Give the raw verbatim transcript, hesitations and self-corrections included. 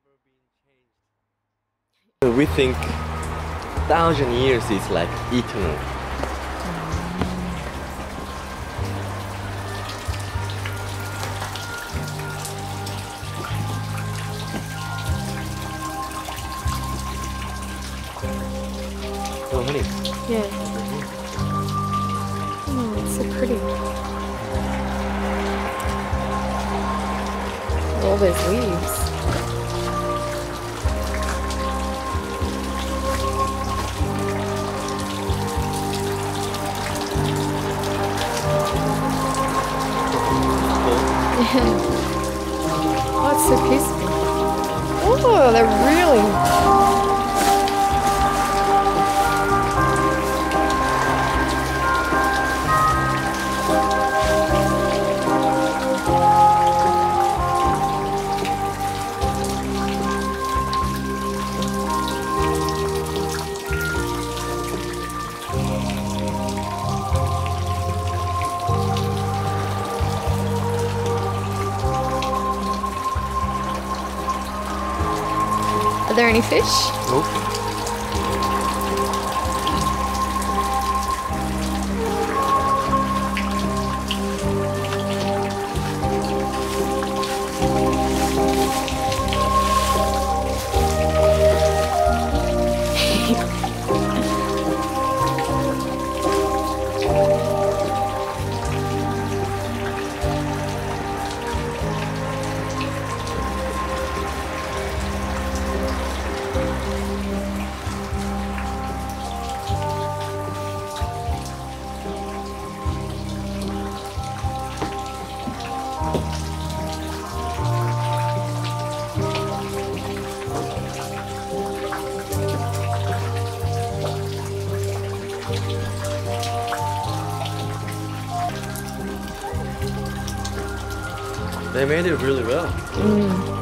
We think thousand years is like eternal. Oh, honey. Yeah. Oh, it's so pretty. All those leaves. Oh, it's so peaceful. Oh, they're really... Are there any fish? Nope. They made it really well. Mm.